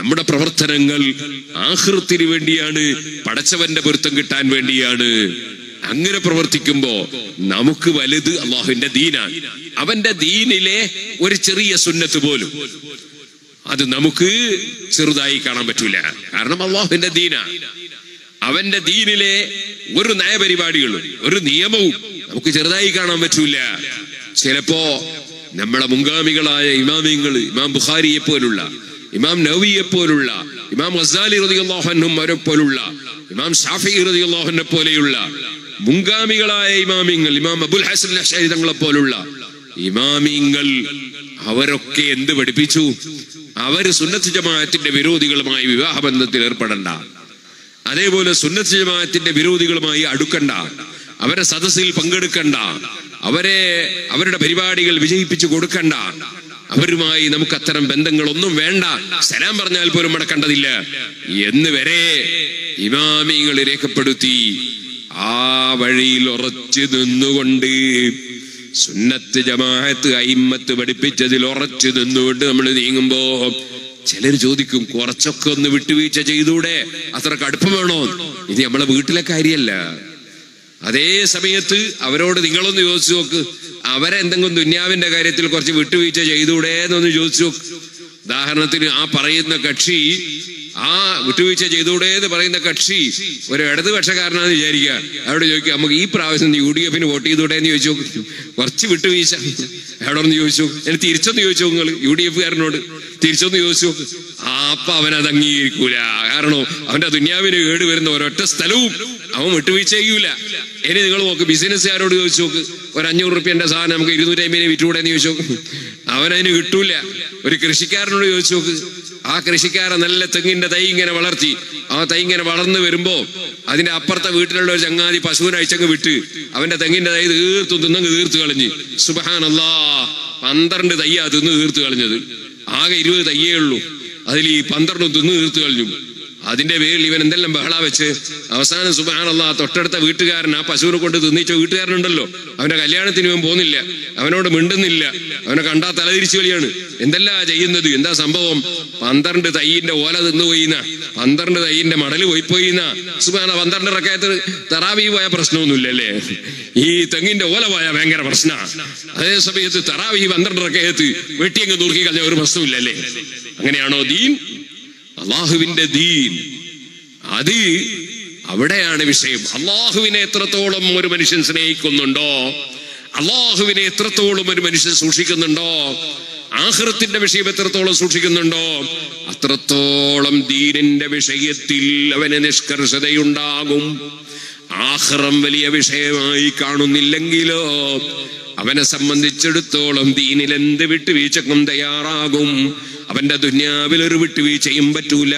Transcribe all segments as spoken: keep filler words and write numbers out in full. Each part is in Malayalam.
നമ്മുടെ പ്രവർത്തനങ്ങൾ ആഖിറത്തിന് വേണ്ടിയാണ്, പടച്ചവന്റെ പൊരുത്തം കിട്ടാൻ വേണ്ടിയാണ്. അങ്ങനെ പ്രവർത്തിക്കുമ്പോ നമുക്ക് വലുത് അള്ളാഹുവിന്റെ ദീനാണ്. അവന്റെ ദീനിലെ ഒരു ചെറിയ സുന്നത്ത് പോലും അത് നമുക്ക് ചെറുതായി കാണാൻ പറ്റൂല. കാരണം അള്ളാഹുവിന്റെ ദീനാണ്. അവന്റെ ദീനിലെ ഒരു നയപരിപാടികളും ഒരു നിയമവും നമുക്ക് ചെറുതായി കാണാൻ പറ്റൂല. ചിലപ്പോ നമ്മളെ മുൻഗാമികളായ ഇമാമിങ്ങൾ, ഇമാം ബുഖാരിയെ പോലുള്ള, ഇമാം നവവിയെ പോലുള്ള, ഇമാം ഗസാലി റളിയല്ലാഹു അൻഹും അവരെ പോലുള്ള, ഇമാം ശാഫിഈ റളിയല്ലാഹു അൻഹു പോലെയുള്ള മുൻഗാമികളായ ഇമാമിങ്ങൾ, ഇമാം അബുൽ ഹസൻ അശ്അരി തങ്ങളെ പോലുള്ള ഇമാമിങ്ങൾ അവരൊക്കെ എന്ത് പഠിപ്പിച്ചു? അവര് സുന്നത്ത് ജമാഅത്തിന്റെ വിരോധികളുമായി വിവാഹബന്ധത്തിൽ ഏർപ്പെടണ്ട, അതേപോലെ സുന്നത്ത് ജമാഅത്തിന്റെ വിരോധികളുമായി അടുക്കണ്ട, അവരെ സദസ്സിൽ പങ്കെടുക്കണ്ട, അവരെ അവരുടെ പരിപാടികൾ വിജയിപ്പിച്ചു കൊടുക്കണ്ട, അവരുമായി നമുക്ക് അത്തരം ബന്ധങ്ങളൊന്നും വേണ്ട, സലാം പറഞ്ഞാൽ പോലും മടക്കേണ്ടതില്ല എന്ന് വരെ ഇമാമികൾ രേഖപ്പെടുത്തി. ആ വഴിയിൽ ഉറച്ചു നിന്നുകൊണ്ട് സുന്നത്ത് ജമാഅത്ത് അയിമ്മത്ത് പഠിപ്പിച്ചതിൽ ഉറച്ചു നിന്നുകൊണ്ട് നമ്മൾ നീങ്ങുമ്പോ ചിലർ ചോദിക്കും, കുറച്ചൊക്കെ ഒന്ന് വിട്ടുവീഴ്ച ചെയ്തൂടെ, അത്ര കടുപ്പം വേണോ? ഇത് നമ്മളെ വീട്ടിലെ കാര്യമല്ല. അതേ സമയത്ത് അവരോട് നിങ്ങളൊന്ന് ചോദിച്ചു നോക്ക്, അവരെന്തെങ്കിലും ദുന്യാവിന്റെ കാര്യത്തിൽ കുറച്ച് വിട്ടുവീഴ്ച ചെയ്തൂടെ എന്നൊന്ന് ചോദിച്ചു നോക്ക്. ഉദാഹരണത്തിന് ആ പറയുന്ന കക്ഷി, ആ വിട്ടുവീഴ്ച ചെയ്തൂടെ എന്ന് പറയുന്ന കക്ഷി ഒരു ഇടതുപക്ഷക്കാരനാന്ന് വിചാരിക്കുക. അവിടെ ചോദിക്കുക, നമുക്ക് ഈ പ്രാവശ്യം യു ഡി എഫിന് വോട്ട് ചെയ്തൂടെ എന്ന് ചോദിച്ചു നോക്ക്. കുറച്ച് വിട്ടുവീഴ്ച എവിടെ ഒന്ന് ചോദിച്ചു, എനിക്ക് തിരിച്ചൊന്ന് ചോദിച്ചു നിങ്ങൾ യു ഡി എഫുകാരനോട് തിരിച്ചൊന്ന് ചോദിച്ചു നോക്ക്. അപ്പൊ അവനത് അംഗീകരിക്കൂല. കാരണം അവന്റെ ദുന്യാവിന് കേട് വരുന്ന ഒരൊറ്റ സ്ഥലവും അവൻ വിട്ടുവീഴ്ച ചെയ്യൂല. ഇനി നിങ്ങൾ നോക്ക്, ബിസിനസ്സുകാരോട് ചോദിച്ചു നോക്ക്, ഒരു അഞ്ഞൂറ് റുപ്യന്റെ സാധനം നമുക്ക് ഇരുന്നൂറ്റി അമ്പതിന് വിറ്റുകൂടെ എന്ന് ചോദിച്ചു നോക്ക്, അവനതിന് കിട്ടൂല. ഒരു കൃഷിക്കാരനോട് ചോദിച്ചു നോക്ക്, ആ കൃഷിക്കാരൻ നല്ല തെങ്ങിന്റെ തൈ ഇങ്ങനെ വളർത്തി, ആ തൈ ഇങ്ങനെ വളർന്നു വരുമ്പോ അതിന്റെ അപ്പുറത്തെ വീട്ടിലുള്ള ഒരു ചങ്ങാതി പശുവിനെ അയച്ചങ്ങ് വിട്ട് അവന്റെ തെങ്ങിന്റെ തൈ തീർത്തു തിന്നങ്ങ് തീർത്തു കളഞ്ഞ്. സുബ്ഹാനല്ലാഹ്, പന്ത്രണ്ട് തയ്യാ തിന്ന് തീർത്തു കളഞ്ഞത്. ആകെ ഇരുപത് തയ്യേ ഉള്ളൂ, അതിൽ ഈ പന്ത്രണ്ടും തിന്ന് തീർത്തു കളഞ്ഞു. അതിന്റെ പേരിൽ ഇവൻ എന്തെല്ലാം ബഹള വെച്ച് അവസാനം സുബ്ഹാനല്ലാഹ് തൊട്ടടുത്ത വീട്ടുകാരൻ, ആ പശുവിനെ കൊണ്ട് തിന്നിച്ച വീട്ടുകാരനുണ്ടല്ലോ, അവന്റെ കല്യാണത്തിന് ഇവൻ പോകുന്നില്ല, അവനോട് മിണ്ടുന്നില്ല, അവനെ കണ്ടാ തലതിരിച്ചു കളിയാണ്. എന്തെല്ലാം ചെയ്യുന്നത്? എന്താ സംഭവം? പന്ത്രണ്ട് തൈയിന്റെ ഓല തിന്നുപോയിന്ന, പന്ത്രണ്ട് തൈയിന്റെ മടല് പോയിപ്പോയിന്ന. സുബ്ഹാനല്ലാഹ്, പന്ത്രണ്ട് റക്അത്ത് തറാവീഹ് പോയ പ്രശ്നമൊന്നുമില്ലല്ലേ, ഈ തെങ്ങിന്റെ ഓല പോയ ഭയങ്കര പ്രശ്നമാണ്. അതേ സമയത്ത് തറാവീഹ് പന്ത്രണ്ട് റക്അത്ത് വെട്ടിയങ്ങ് നുറുക്കി കളഞ്ഞ ഒരു പ്രശ്നമില്ലല്ലേ. അങ്ങനെയാണോ ദീൻ? അള്ളാഹുവിന്റെ ദീൻ അത് അവിടെയാണ് വിഷയം. അള്ളാഹുവിനെ എത്രത്തോളം ഒരു മനുഷ്യൻ സ്നേഹിക്കുന്നുണ്ടോ, അള്ളാഹുവിനെ എത്രത്തോളം ഒരു മനുഷ്യൻ സൂക്ഷിക്കുന്നുണ്ടോ, ആഖിറത്തിന്റെ വിഷയം എത്രത്തോളം സൂക്ഷിക്കുന്നുണ്ടോ, അത്രത്തോളം ദീനിന്റെ വിഷയത്തിൽ അവന് നിഷ്കർഷതയുണ്ടാകും. ആഖിറം വലിയ വിഷയമായി കാണുന്നില്ലെങ്കിലോ അവനെ സംബന്ധിച്ചിടത്തോളം ദീനിൽ എന്ത് വിട്ടുവീഴ്ചക്കും തയ്യാറാകും. അവന്റെ ദുന്യാവിൽ ഒരു വിട്ടുവീഴ്ചയും പറ്റൂല.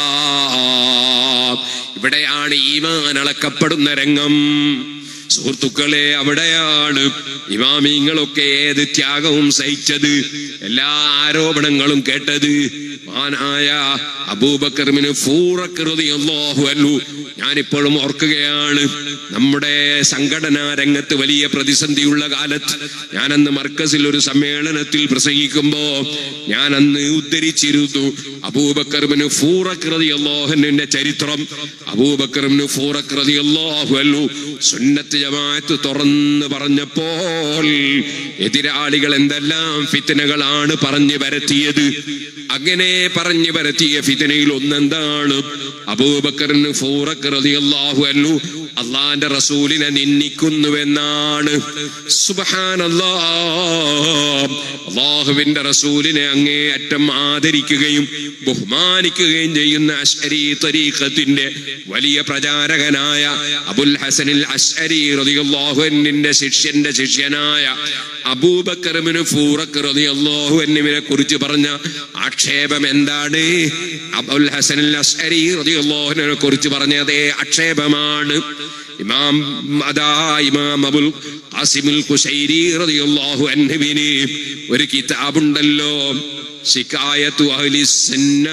ഇവിടെയാണ് ഈമാൻ അളക്കപ്പെടുന്ന രംഗം. സുഹൃത്തുക്കളെ, അവിടെയാണ് ഇമാമിങ്ങളൊക്കെ ഏത് ത്യാഗവും സഹിച്ചത്, എല്ലാ ആരോപണങ്ങളും കേട്ടത്. മഹാനായ അബൂബക്കർ ഇബ്നു ഫൂറഖ് റളിയല്ലാഹു അൻഹു, ഞാനിപ്പോഴും ഓർക്കുകയാണ്, നമ്മുടെ സംഘടനാ രംഗത്ത് വലിയ പ്രതിസന്ധിയുള്ള കാലത്ത് ഞാനന്ന് മർക്കസിൽ ഒരു സമ്മേളനത്തിൽ പ്രസംഗിക്കുമ്പോ ഞാൻ അന്ന് ഉദ്ധരിച്ചിരുന്നു അബൂബക്കർ ഇബ്നു ഫൂറഖ് റളിയല്ലാഹു അൻഹുവിന്റെ ചരിത്രം. അബൂബക്കർ ഇബ്നു ഫൂറഖ് റളിയല്ലാഹു അൻഹു സുന്നത്ത് ജമാഅത്ത് തുറന്ന് പറഞ്ഞപ്പോൾ എതിരാളികൾ എന്തെല്ലാം ഫിത്നകളാണ് പറഞ്ഞു പരത്തിയത്. അങ്ങനെ പറഞ്ഞു പരത്തിയ ഫിത്നയിൽ ഒന്നെന്താണ്? അബൂബക്കർ ഫൂറഖ് റളിയല്ലാഹു അൻഹു അള്ളാന്റെ റസൂലിനെ നിന്ദിക്കുന്നുവെന്നാണ്. സുബ്ഹാനല്ലാഹ്, അള്ളാഹുവിന്റെ റസൂലിനെ അങ്ങേയറ്റം ആദരിക്കുകയും ബഹുമാനിക്കുകയും ചെയ്യുന്ന അശ്അരി തരീഖത്തിന്റെ വലിയ പ്രചാരകനായ അബുൽ ഹസനിൽ അശ്അരി റളിയല്ലാഹു അൻഹുവിന്റെ ശിഷ്യന്റെ ശിഷ്യനായ അബൂബക്കർ ഇബ്നു ഫൂറഖ് റളിയല്ലാഹു അൻഹുവിനെ കുറിച്ച് പറഞ്ഞ ആക്ഷേപം എന്താണ്? അബുൽ ഹസനിൽ അശ്അരി റളിയല്ലാഹു അൻഹുവിനെ കുറിച്ച് പറഞ്ഞ അതേ ആക്ഷേപമാണ്. ഇമാം അദാ ഇമാം അബുൽ ഖാസിമുൽ ഖുശൈരി റളിയല്ലാഹു അൻഹുവിന് ഒരു കിതാബുണ്ടല്ലോ, ശികായത്തു അഹ്ലിസ് സുന്ന,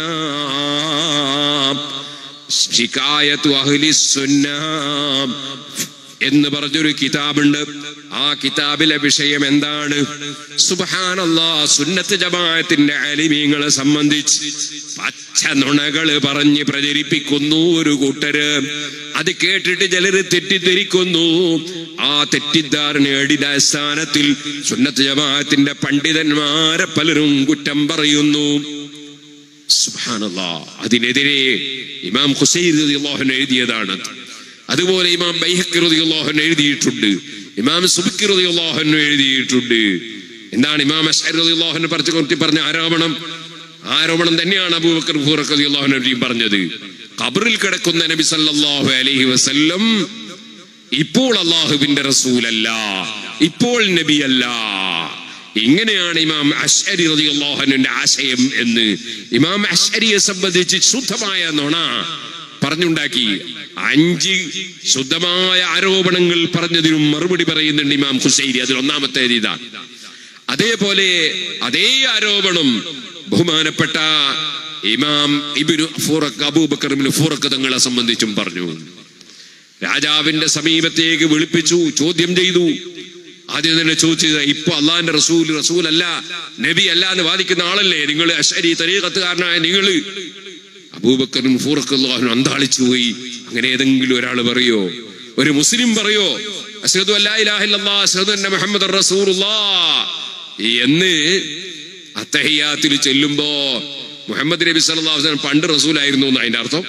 ശികായത്തു അഹ്ലിസ് സുന്ന എന്ന് പറഞ്ഞൊരു കിതാബുണ്ട്. ആ കിതാബിലെ വിഷയം എന്താണ്? സുബ്ഹാനല്ലാഹ്, സുന്നത്ത് ജമാഅത്തിന്റെ ആലിമീങ്ങളെ സംബന്ധിച്ച് പച്ച നുണകള് പറഞ്ഞ് പ്രചരിപ്പിക്കുന്നു ഒരു കൂട്ടര്. അത് കേട്ടിട്ട് ചിലര് തെറ്റിദ്ധരിക്കുന്നു. ആ തെറ്റിദ്ധാരണയുടെ അടിസ്ഥാനത്തിൽ സുന്നത്ത് ജമാഅത്തിന്റെ പണ്ഡിതന്മാരെ പലരും കുറ്റം പറയുന്നു. സുബ്ഹാനല്ലാഹ്, അതിനെതിരെ ഇമാം ഖുസൈരി റളിയല്ലാഹു അൻഹു എഴുതിയതാണ്. അതുപോലെ ഇമാം ബൈഹഖി റളിയല്ലാഹു അൻഹു എഴുതിയിട്ടുണ്ട്. ഇമാം സുബ്കി റളിയല്ലാഹു അൻഹു എഴുതിയിട്ടുണ്ട്. എന്താണ് ഇമാം അശ്അരി റളിയല്ലാഹു അൻഹു പറഞ്ഞു പറഞ്ഞ ആരോപണം? ആരോപണം തന്നെയാണ് അബൂബക്കർ ഫറൂഖ് റളിയല്ലാഹു അൻഹു പറഞ്ഞത്. ഖബറിൽ കിടക്കുന്ന നബി സല്ലല്ലാഹു അലൈഹി വസല്ലം ഇപ്പോൾ അല്ലാഹുവിന്റെ റസൂലല്ല, ഇപ്പോൾ നബിയല്ല. ഇങ്ങനെയാണ് ഇമാം അശ്അരി റളിയല്ലാഹു അൻഹുവിന്റെ ആശയം എന്ന് ഇമാം അശ്അരിയെ സംബന്ധിച്ച് ശുദ്ധമായ നുണ പറഞ്ഞുണ്ടാക്കി അഞ്ച് ശുദ്ധമായ ആരോപണങ്ങൾ പറഞ്ഞതിനും മറുപടി പറയുന്നുണ്ട് ഇമാം ഖുസൈരി. അതിൽ ഒന്നാമത്തേത് ഇതാണ്. അതേപോലെ അതേ ആരോപണം ബഹുമാനപ്പെട്ട ഇമാം ഇബ്നു ഫുറഖ് അബൂബക്കർ ഇബ്നു ഫുറഖ് തങ്ങളെ സംബന്ധിച്ചും പറഞ്ഞു. രാജാവിന്റെ സമീപത്തേക്ക് വിളിപ്പിച്ചു, ചോദ്യം ചെയ്തു. ആദ്യം തന്നെ ചോദിച്ചത്, ഇപ്പൊ അള്ളാഹിന്റെ റസൂൽ റസൂൽ അല്ല, നബി അല്ല എന്ന് വാദിക്കുന്ന ആളല്ലേ നിങ്ങൾ, അശ്അരി തരീഖത്തുകാരനായ നിങ്ങള്? അബൂബക്കറും ഫുറഖ് റളിയല്ലാഹു അൻഹു അന്താളിച്ചു പോയി. അങ്ങനെ ഏതെങ്കിലും ഒരാൾ പറയോ? ഒരു മുസ്ലിം പറയോ അശ്ഹദു അല്ലാ ഇലാഹ ഇല്ലല്ലാഹ് അശ്ഹദു അന്ന മുഹമ്മദർ റസൂലുള്ളാഹ് എന്ന് അത്തഹിയ്യാത്തിൽ ചെല്ലുമ്പോ മുഹമ്മദ് നബി സല്ലല്ലാഹു അലൈഹി വസല്ലം പണ്ട് റസൂലായിരുന്നു എന്ന് അതിന്റെ അർത്ഥം?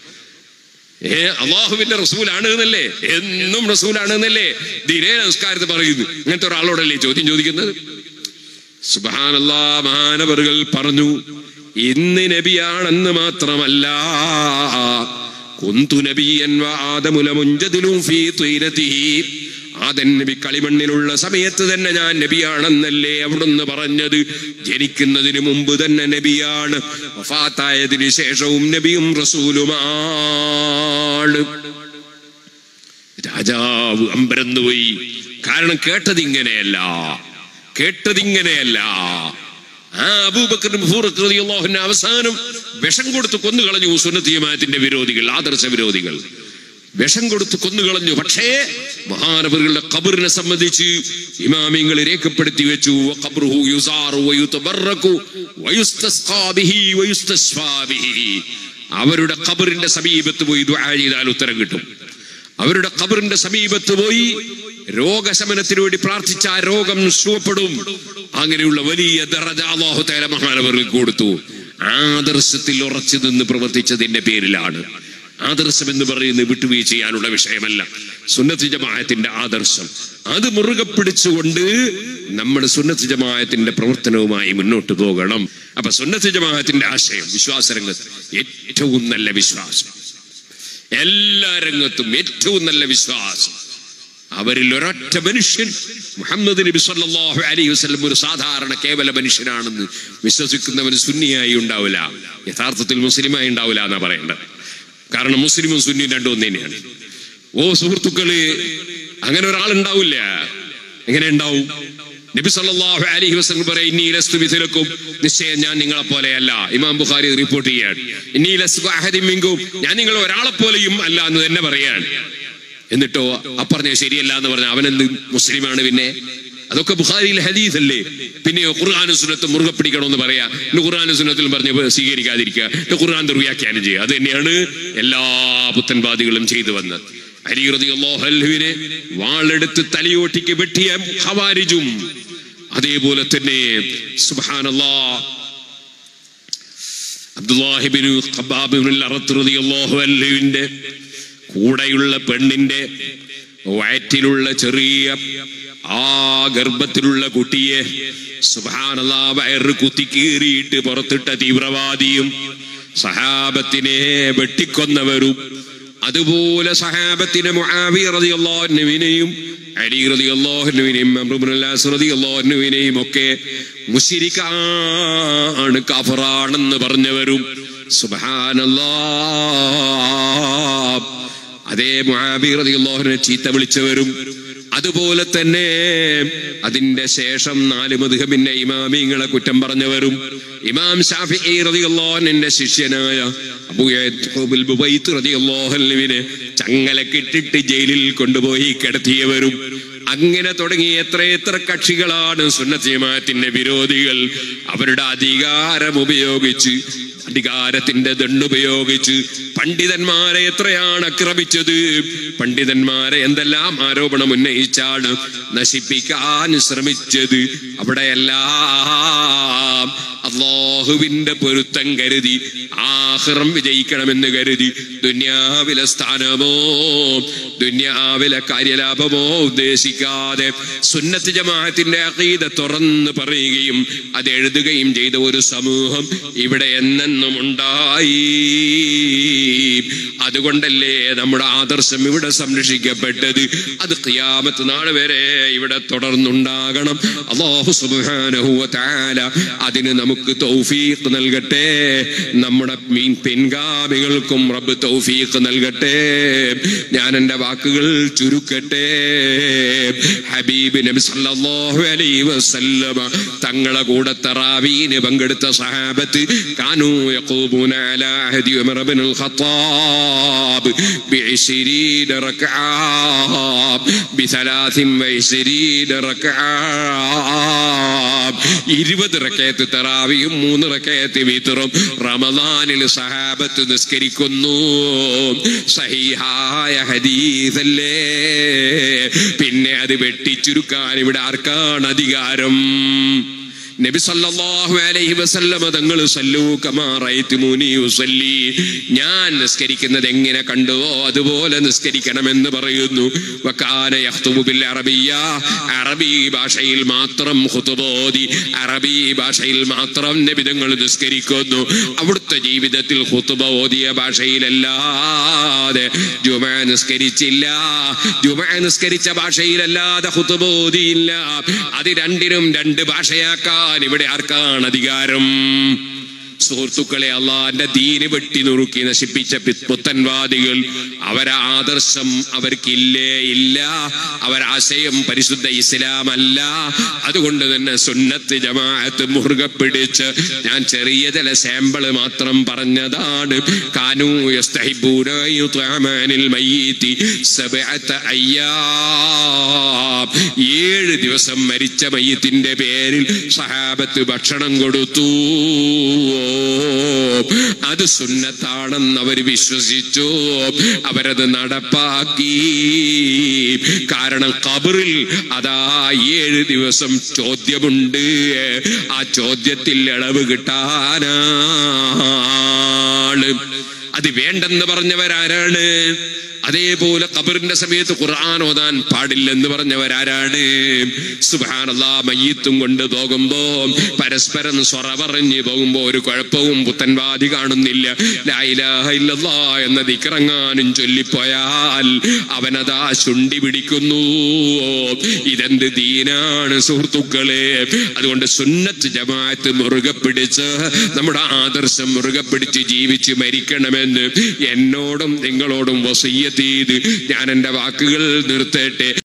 ഏ അള്ളാഹുവിന്റെ റസൂലാണ് എന്നല്ലേ, എന്നും റസൂലാണ് എന്നല്ലേ ദിനേ നമസ്കാരത്തിൽ പറയുന്നു. ഇങ്ങനത്തെ ഒരാളോടല്ലേ ചോദ്യം ചോദിക്കുന്നത്? സുബ്ഹാനല്ലാഹ്, മഹാനവറുകൾ പറഞ്ഞു, ഇന്ന് നബിയാണെന്ന് മാത്രമല്ല, കുന്തു നബിയൻ വആദമു ലമുൻജദിലു ഫീ തീനതിഹി, ആദം നബി കളിമണ്ണിലുള്ള സമയത്ത് തന്നെ ഞാൻ നബിയാണെന്നല്ലേ അവിടുന്ന് പറഞ്ഞത്? ജനിക്കുന്നതിന് മുമ്പ് തന്നെ നബിയാണ്, വഫാത്തായതിനു ശേഷവും നബിയും റസൂലുമാണ്. രാജാവ് അമ്പരന്നുപോയി. കാരണം കേട്ടതിങ്ങനെയല്ല, കേട്ടതിങ്ങനെയല്ല. ആ അബൂബക്കർ ഫറൂഖ് റളിയല്ലാഹു അൻഹു അവസാനം വിഷം കൊടുത്ത് കൊന്നുകളഞ്ഞു സുന്നത്ത് ജമാഅത്തിന്റെ വിരോധികൾ, ആദർശ വിരോധികൾ വിഷം കൊടുത്ത് കൊന്നുകളഞ്ഞു. പക്ഷേ മഹാനവറുകളുടെ ഖബറിനെ സംബന്ധിച്ച് ഇമാമിങ്ങൾ രേഖപ്പെടുത്തി വെച്ചു, ഖബ്റുഹു യുസാറു വയുതബറകു വയുസ്തസ്ഖാ ബിഹി വയുസ്തശ്ഫാ ബിഹി. അവരുടെ ഖബറിന്റെ സമീപത്ത് പോയി ദുആ ചെയ്താൽ ഉത്തരം കിട്ടും. അവരുടെ ഖബറിന്റെ സമീപത്ത് പോയി രോഗശമനത്തിന് വേണ്ടി പ്രാർത്ഥിച്ച ആ രോഗം സുഖപ്പെടും. അങ്ങനെയുള്ള വലിയ ദറജ അല്ലാഹു തആല മഹാനവറുകൾക്ക് കൊടുത്തു. ആദർശത്തിൽ ഉറച്ചു നിന്ന് പ്രവർത്തിച്ചതിന്റെ പേരിലാണ്. ആദർശം എന്ന് പറയുന്നത് വിട്ടുവീഴ്ച ചെയ്യാനുള്ള വിഷയമല്ല. സുന്നത്ത് ജമാഅത്തിന്റെ ആദർശം അത് മുറുകെ പിടിച്ചുകൊണ്ട് നമ്മുടെ സുന്നത്ത് ജമാഅത്തിന്റെ പ്രവർത്തനവുമായി മുന്നോട്ട് പോകണം. അപ്പൊ സുന്നത്ത് ജമാഅത്തിന്റെ ആശയം വിശ്വാസരംഗത്ത് ഏറ്റവും നല്ല വിശ്വാസം, എല്ലാ രംഗത്തും ഏറ്റവും നല്ല വിശ്വാസം. അവരിൽ ഒരൊറ്റ മനുഷ്യൻ മുഹമ്മദ് നബി സല്ലല്ലാഹു അലൈഹി വസല്ലം ഒരു സാധാരണ കേവല മനുഷ്യനാണെന്ന് വിശ്വസിക്കുന്നവൻ സുന്നിയായി ഉണ്ടാവില്ല, യഥാർത്ഥത്തിൽ മുസ്ലിമായി ഉണ്ടാവില്ല എന്നാ പറയേണ്ടത്. കാരണം മുസ്ലിമും സുന്നിയും രണ്ടും ഒന്ന് തന്നെയാണ്. ഓ സുഹൃത്തുക്കള്, അങ്ങനെ ഒരാളുണ്ടാവില്ല. എങ്ങനെ ഉണ്ടാവും? നബി സല്ലല്ലാഹു അലൈഹി വസല്ലം പറയും, ഇന്നി ലസ്തു മിഥലക്കും, നിശ്ചയം ഞാൻ നിങ്ങളെ പോലെയല്ല. ഇമാം ബുഖാരി റിപ്പോർട്ട് ചെയ്യാണ്, ഇന്നി ലസ്തു അഹദിൻ മിൻകും, ഞാൻ നിങ്ങൾ ഒരാളെ പോലെയും അല്ല എന്ന് തന്നെ പറയാണ്. എന്നിട്ടോ അപ്പറഞ്ഞ ശരിയല്ല എന്ന് പറഞ്ഞ അവനെന്ത് മുസ്ലിമാണ്? പിന്നെ അതൊക്കെ ബുഖാരിയിലെ ഹദീസ് അല്ലേ? പിന്നെയോ ഖുർആനും സുന്നത്തും മുറുകെ പിടിക്കണമെന്ന് പറയാ, ഖുർആനും സുന്നത്തിലും പറഞ്ഞ് സ്വീകരിക്കാതിരിക്കുക, ഖുർആൻ ദുർവ്യാഖ്യാനം ചെയ്യുക. അത് തന്നെയാണ് എല്ലാ പുത്തൻവാദികളും ചെയ്തു വന്നത്. അലി റളിയല്ലാഹു അൻഹുവിനെ വാളെടുത്ത് തലയോട്ടിക്ക് വെട്ടിയ ഖവാരിജും അതേപോലെ തന്നെ സുബ്ഹാനല്ലാഹ് അബ്ദുല്ലാഹി ഇബ്നു ഖബ്ബാബ് ഇബ്നുൽ അറത്ത് റളിയല്ലാഹു അൻഹുവിന്റെ കൂടെയുള്ള പെണ്ണിന്റെ വയറ്റിലുള്ള ചെറിയ ആ ഗർഭത്തിലുള്ള കുട്ടിയെ സുബ്ഹാനല്ലാഹ് വയറ് കുത്തിക്കീറിയിട്ട് പുറത്തിട്ട തീവ്രവാദിയും സഹാബത്തിനെ വെട്ടിക്കൊന്നവരും അതുപോലെ സഹാബത്തിനെ മുആവിയ റളിയല്ലാഹു അൻഹുവിനെയും അലി റളിയല്ലാഹു അൻഹുവിനെയും അംർ ഇബ്നുൽ ആസ് റളിയല്ലാഹു അൻഹുവിനെയും ഒക്കെ മുശ്രിക്കാണ്, കാഫിറാണെന്ന് പറഞ്ഞവരും സുബ്ഹാനല്ലാഹ് അതേ മുആവിയ റളിയല്ലാഹു അൻഹു ചീത്ത വിളിച്ചവരും അതുപോലെ തന്നെ അതിന്റെ ശേഷം നാല് മദ്ഹബിന്റെ ഇമാമിങ്ങളെ കുറ്റം പറഞ്ഞവരും ഇമാം ശാഫിഈ റളിയല്ലാഹു അൻഹുവിന്റെ ശിഷ്യനായ അബൂ യഅ്ഖൂബ് അൽ-ബുവൈത്ത് റളിയല്ലാഹു അൻഹുവിനെ ചങ്ങലക്കിട്ടിട്ട് ജയിലിൽ കൊണ്ടുപോയി കിടത്തിയവരും അങ്ങനെ തുടങ്ങി എത്രയെത്ര കക്ഷികളാണ് സുന്നത്ത് ജമാഅത്തിന്റെ വിരോധികൾ. അവരുടെ അധികാരം ഉപയോഗിച്ച് അധികാരത്തിന്റെ ദണ്ടുപയോഗിച്ച് പണ്ഡിതന്മാരെ എത്രയാണ് ആക്രമിച്ചത്. പണ്ഡിതന്മാരെ എന്തെല്ലാം ആരോപണം ഉന്നയിച്ചാണ് നശിപ്പിക്കാൻ ശ്രമിച്ചത്. അവിടെയെല്ലാം അല്ലാഹുവിന്റെ പൊരുത്തം കരുതി ആഖിറം വിജയിക്കണമെന്ന് കരുതി ദുനിയാവിലെ സ്ഥാനമോ ദുനിയാവിലെ കാര്യലാഭമോ ഉദ്ദേശിക്കാതെ സുന്നത്ത് ജമാഅത്തിന്റെ അഖീദ തുറന്ന് പറയുകയും അത് എഴുതുകയും ചെയ്ത ഒരു സമൂഹം ഇവിടെ എന്നെന്നും ഉണ്ടായി. അതുകൊണ്ടല്ലേ നമ്മുടെ ആദർശം ഇവിടെ സംരക്ഷിക്കപ്പെട്ടത്. അത് ഖിയാമത്ത് നാൾ വരെ ഇവിടെ തുടർന്നുണ്ടാകണം. അല്ലാഹു സുബ്ഹാനഹു വ തആല അതിന് നമുക്ക് തൗഫീഖ് നൽകട്ടെ. നമ്മുടെ പിൻഗാമികൾക്കും റബ്ബ് തൗഫീഖ് നൽകട്ടെ. ഞാൻ എൻ്റെ വാക്കുകൾ ചുരുക്കട്ടെ. ഹബീബ് നബി സല്ലല്ലാഹു അലൈഹി വസല്ലമ തങ്ങളെ കൂടെ തറാവീന് പങ്കെടുത്ത സഹാബത്ത് കാനൂ യഖൂബൂന അലാ അഹദി ഉമർ ഇബ്നുൽ ഖത്താബ് ബിഇശ്രീന റക്അ ബിസലാസിൻ വഇശ്രീന റക്അ ഇരുപത് റക്അത്ത് തറാവിയും മൂന്ന് റക്അത്ത് വിത്റും റമദാനിൽ സഹാബത്ത് നിസ്കരിക്കുന്നു. സഹീഹായ ഹദീസല്ലേ. പിന്നെ അത് വെട്ടിച്ചുരുക്കാൻ ഇവിടെ ആർക്കാണ് അധികാരം? നബി സല്ലല്ലാഹു അലൈഹി വസല്ലമ തങ്ങൾ സല്ലൂ കമാ റഅയ്തുമൂനി ഉസല്ലി, ഞാൻ നിസ്കരിക്കുന്നത് എങ്ങനെ കണ്ടുവോ അതുപോലെ നിസ്കരിക്കണമെന്ന് പറയുന്നു. വകാന യഖ്തുബു ബിൽ അറബിയ്യ, അറബി ഭാഷയിൽ മാത്രം ഖുതുബ ഓതി അറബി ഭാഷയിൽ മാത്രം നബി തങ്ങൾ നിസ്കരിക്കുന്നു. അവിടുത്തെ ജീവിതത്തിൽ ഖുതുബ ഓതിയ ഭാഷയിലല്ലാതെ ജുമുഅ നിസ്കരിച്ചില്ല. ജുമുഅ നിസ്കരിച്ച ഭാഷയിലല്ലാതെ ഖുതുബ ഓതിയില്ല. അത് രണ്ടിനും രണ്ട് ഭാഷയാക്കാൻ ഇവിടെ ആർക്കാണ് അധികാരം? സുഹൃത്തുക്കളെ, അള്ളാന്റെ ദീന് വെട്ടി നുറുക്കി നശിപ്പിച്ച പുത്തൻവാദികൾ, അവരെ ആദർശം അവർക്കില്ലേ? ഇല്ല. അവരാശയം പരിശുദ്ധ ഇസ്ലാം അല്ല. അതുകൊണ്ട് തന്നെ സുന്നത്ത് ജമാഅത്ത് മുറുകെ പിടിച്ച് ഞാൻ ചെറിയ ചില സാമ്പിള് മാത്രം പറഞ്ഞതാണ്. കാനൂ യസ്തഹിബൂന യുത്അമാനിൽ മയ്യിതി സബഅത അയ്യാം, ഏഴ് ദിവസം മരിച്ച മയ്യിത്തിന്റെ പേരിൽ സഹാബത്ത് ഭക്ഷണം കൊടുത്തു. അത് സുന്നത്താണെന്ന് അവർ വിശ്വസിച്ചു. അവരത് നടപ്പാക്കി. കാരണം ഖബറിൽ അതാ ഏഴ് ദിവസം ചോദ്യമുണ്ട്. ആ ചോദ്യത്തിൽ ഇളവ് കിട്ടാനാണ്. അത് വേണ്ടെന്ന് പറഞ്ഞവരാരാണ്? അതേപോലെ ഖബറിന്റെ സമയത്ത് ഖുർആൻ ഓതാൻ പാടില്ലെന്ന് പറഞ്ഞവരാരാണ്? സുബ്ഹാനല്ലാഹ്. മയ്യിത്തും കൊണ്ട് പോകുമ്പോ പരസ്പരം സ്വറ പറഞ്ഞ് പോകുമ്പോ ഒരു കുഴപ്പവും പുത്തൻവാദി കാണുന്നില്ല. ലാ ഇലാഹ ഇല്ലല്ലാഹ് എന്ന ദിക്റെങ്ങാനും ചൊല്ലിപ്പോയാൽ അവനതാ ചുണ്ടി പിടിക്കുന്നു. ഇതെന്ത് ദീനാണ് സുഹൃത്തുക്കളെ? അതുകൊണ്ട് സുന്നത്ത് ജമാഅത്ത് മുറുകെ പിടിച്ച് നമ്മുടെ ആദർശം മുറുകെ പിടിച്ച് ജീവിച്ച് മരിക്കണമെന്ന് എന്നോടും നിങ്ങളോടും വസിയ്യത്ത് ചെയ്ത് ഞാൻ എൻ്റെ വാക്കുകൾ നിർത്തട്ടെ.